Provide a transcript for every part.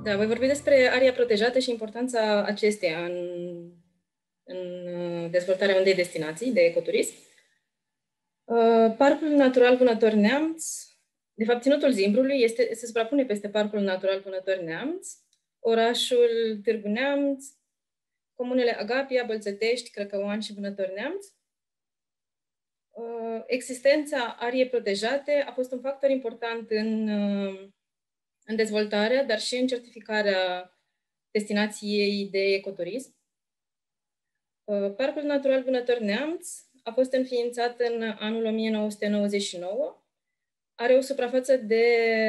Da, voi vorbi despre aria protejată și importanța acesteia în dezvoltarea unei destinații de ecoturism. Parcul Natural Vânători Neamț, de fapt, Ținutul Zimbrului se suprapune peste Parcul Natural Vânători Neamț, orașul Târgu Neamț, comunele Agapia, Bălțătești, Crăcăuan și Vânători Neamț. Existența ariei protejate a fost un factor important în dezvoltarea, dar și în certificarea destinației de ecoturism. Parcul Natural Vânători Neamț a fost înființat în anul 1999. Are o suprafață de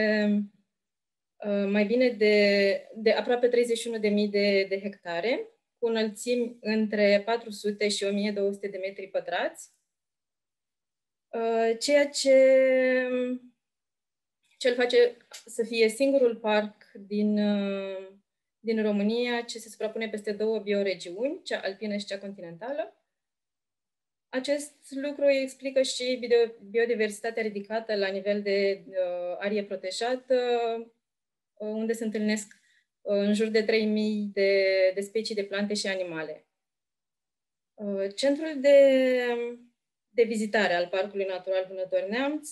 mai bine de aproape 31.000 de hectare, cu înălțimi între 400 și 1200 de metri pătrați, ceea ce îl face să fie singurul parc din România ce se suprapune peste două bioregiuni, cea alpină și cea continentală. Acest lucru explică și biodiversitatea ridicată la nivel de arie protejată, unde se întâlnesc în jur de 3.000 de specii de plante și animale. Centrul de vizitare al Parcului Natural Vânători Neamț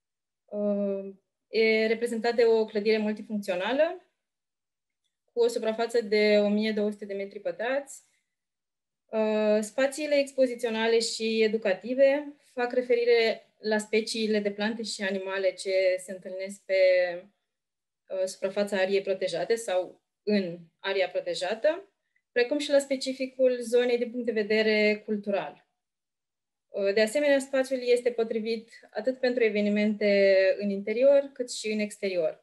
e reprezentat de o clădire multifuncțională cu o suprafață de 1200 de metri pătrați. Spațiile expoziționale și educative fac referire la speciile de plante și animale ce se întâlnesc pe suprafața ariei protejate sau în aria protejată, precum și la specificul zonei din punct de vedere cultural. De asemenea, spațiul este potrivit atât pentru evenimente în interior, cât și în exterior.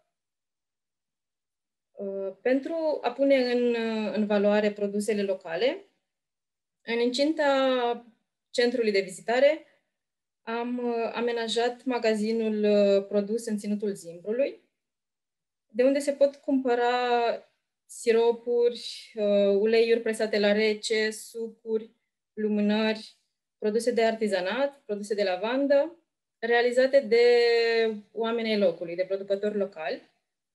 Pentru a pune în valoare produsele locale, în incinta centrului de vizitare am amenajat magazinul produs în Ținutul Zimbrului, de unde se pot cumpăra siropuri, uleiuri presate la rece, sucuri, lumânări, produse de artizanat, produse de lavandă, realizate de oamenii locului, de producători locali.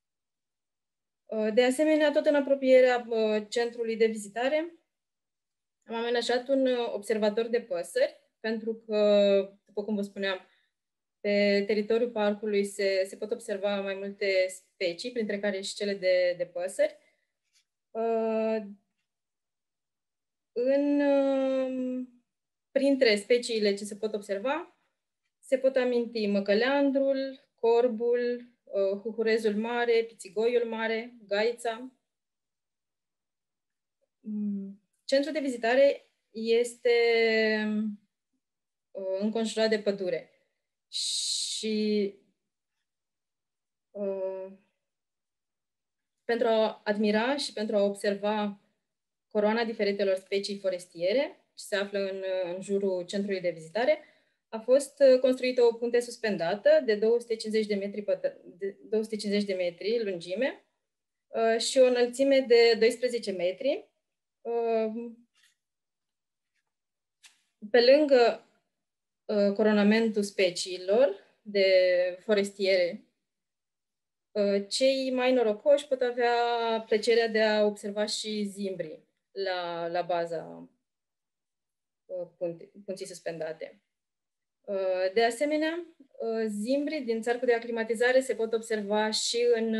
De asemenea, tot în apropierea centrului de vizitare, am amenajat un observator de păsări, pentru că, după cum vă spuneam, pe teritoriul parcului se pot observa mai multe specii, printre care și cele de păsări. Printre speciile ce se pot observa, se pot aminti măcăleandrul, corbul, huhurezul mare, pițigoiul mare, gaița. Centrul de vizitare este înconjurat de pădure și pentru a admira și pentru a observa coroana diferitelor specii forestiere ce se află în jurul centrului de vizitare, a fost construită o punte suspendată de 250 de metri lungime și o înălțime de 12 metri. Pe lângă coronamentul speciilor de forestiere, cei mai norocoși pot avea plăcerea de a observa și zimbrii la baza punții suspendate. De asemenea, zimbrii din țarcul de aclimatizare se pot observa și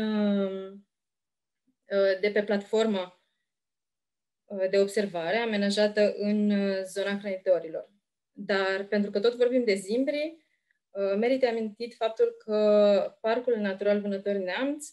de pe platforma de observare amenajată în zona hrănitorilor. Dar pentru că tot vorbim de zimbri, merită amintit faptul că Parcul Natural Vânători Neamț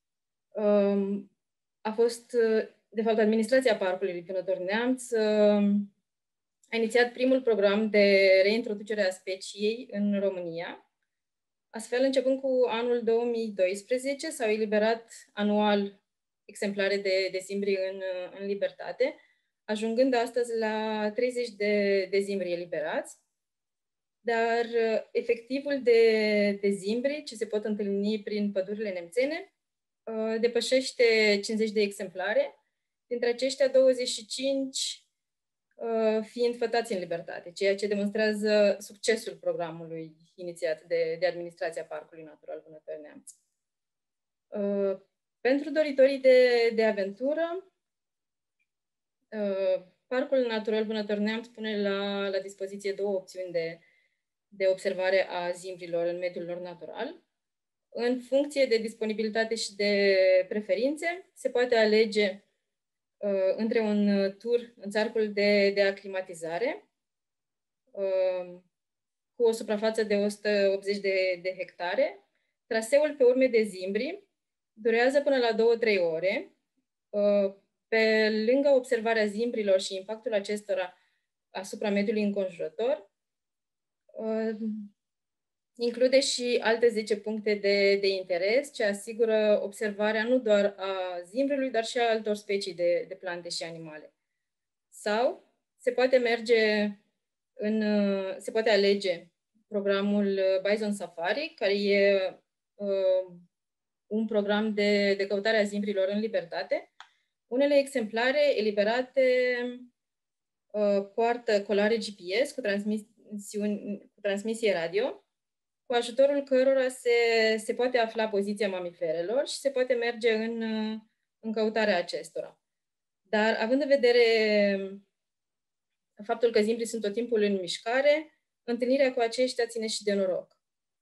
a fost, de fapt, administrația Parcului Vânători Neamț a inițiat primul program de reintroducere a speciei în România. Astfel, începând cu anul 2012, s-au eliberat anual exemplare de zimbri în libertate, ajungând astăzi la 30 de zimbri eliberați. Dar efectivul de zimbri ce se pot întâlni prin pădurile nemțene depășește 50 de exemplare, dintre aceștia 25 fiind fătați în libertate, ceea ce demonstrează succesul programului inițiat de administrația Parcului Natural Vânători Neamț. Pentru doritorii de aventură, Parcul Natural Vânător Neamț pune la dispoziție 2 opțiuni de observare a zimbrilor în mediul lor natural. În funcție de disponibilitate și de preferințe, se poate alege între un tur în cercul de aclimatizare, cu o suprafață de 180 de hectare. Traseul pe urme de zimbri durează până la 2-3 ore. Pe lângă observarea zimbrilor și impactul acestora asupra mediului înconjurător, include și alte 10 puncte de interes ce asigură observarea nu doar a zimbrului, dar și a altor specii de plante și animale. Sau se poate alege programul Bison Safari, care e un program de căutare a zimbrilor în libertate. Unele exemplare eliberate poartă colare GPS cu transmisie radio, cu ajutorul cărora se poate afla poziția mamiferelor și se poate merge în căutarea acestora. Dar, având în vedere faptul că zimbrii sunt tot timpul în mișcare, întâlnirea cu aceștia ține și de noroc.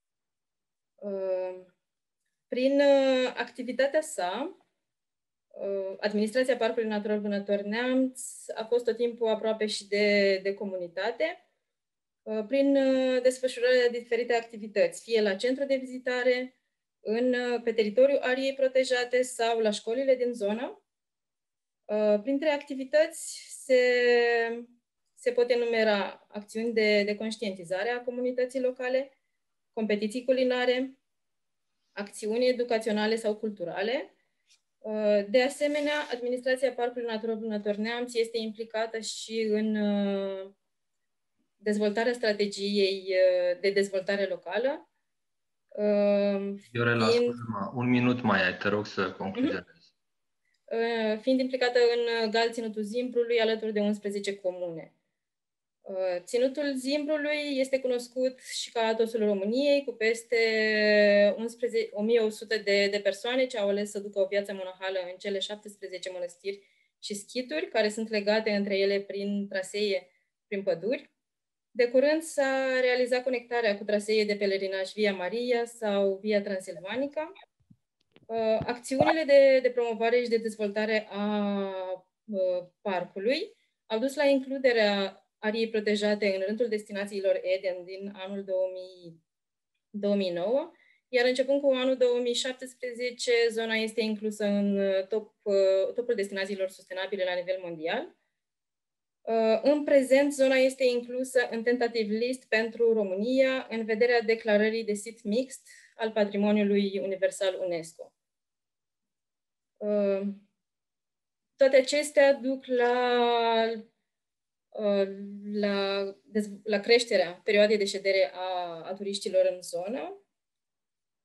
Prin activitatea sa, Administrația Parcului Natural Vânător Neamț a fost tot timpul aproape și de comunitate, prin desfășurarea de diferite activități, fie la centru de vizitare, pe teritoriul ariei protejate sau la școlile din zonă. Printre activități se pot enumera acțiuni de conștientizare a comunității locale, competiții culinare, acțiuni educaționale sau culturale. De asemenea, Administrația Parcului Natural Vânător Neamț este implicată și în dezvoltarea strategiei de dezvoltare locală. Viorela, scuze-mă, un minut mai ai, te rog să concluzionezi. Fiind implicată în GAL Ținutul Zimbrului alături de 11 comune. Ținutul Zimbrului este cunoscut și ca Atosul României, cu peste 1100 de persoane ce au ales să ducă o viață monahală în cele 17 mănăstiri și schituri, care sunt legate între ele prin trasee prin păduri. De curând s-a realizat conectarea cu trasee de pelerinaj Via Maria sau Via Transilvanica. Acțiunile de promovare și de dezvoltare a parcului au dus la includerea ariei protejate în rândul destinațiilor Eden din anul 2009, iar începând cu anul 2017, zona este inclusă în topul destinațiilor sustenabile la nivel mondial. În prezent, zona este inclusă în tentative list pentru România, în vederea declarării de sit mixt al Patrimoniului Universal UNESCO. Toate acestea duc la creșterea perioadei de ședere a turiștilor în zonă,